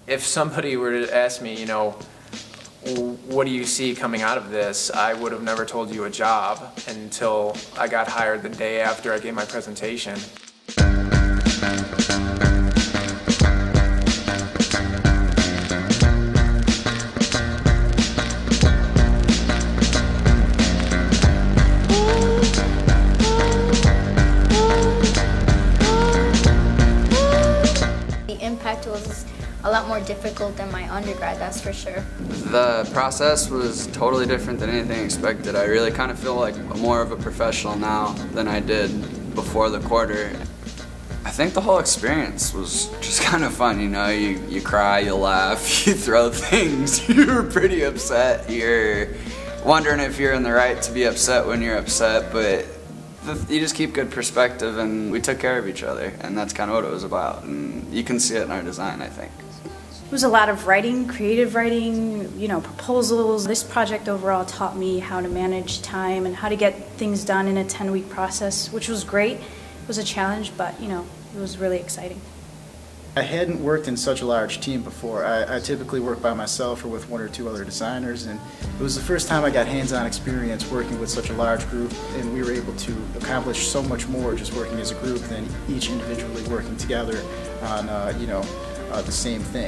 If somebody were to ask me, you know, what do you see coming out of this, I would have never told you a job until I got hired the day after I gave my presentation. The impact was a lot more difficult than my undergrad, that's for sure. The process was totally different than anything expected. I really kind of feel like more of a professional now than I did before the quarter. I think the whole experience was just kind of fun, you know, you cry, you laugh, you throw things, you're pretty upset, you're wondering if you're in the right to be upset when you're upset, but you just keep good perspective, and we took care of each other, and that's kind of what it was about, and you can see it in our design, I think. It was a lot of writing, creative writing, you know, proposals. This project overall taught me how to manage time and how to get things done in a 10-week process, which was great. It was a challenge, but, you know, it was really exciting. I hadn't worked in such a large team before. I typically work by myself or with one or two other designers, and it was the first time I got hands-on experience working with such a large group, and we were able to accomplish so much more just working as a group than each individually working together on the same thing.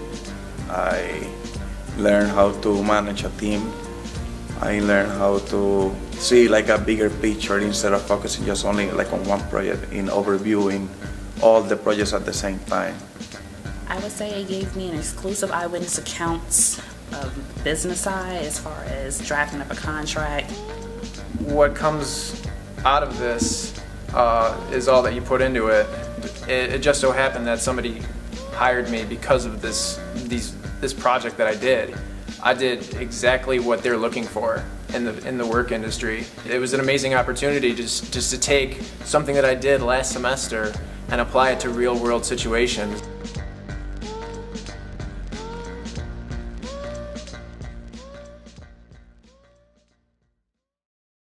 I learned how to manage a team. I learned how to see like a bigger picture instead of focusing just only like on one project, in overviewing all the projects at the same time. I would say it gave me an exclusive eyewitness accounts of the business side as far as drafting up a contract. What comes out of this is all that you put into it. It just so happened that somebody hired me because of this project that I did. I did exactly what they're looking for in the work industry. It was an amazing opportunity just to take something that I did last semester and apply it to real world situations.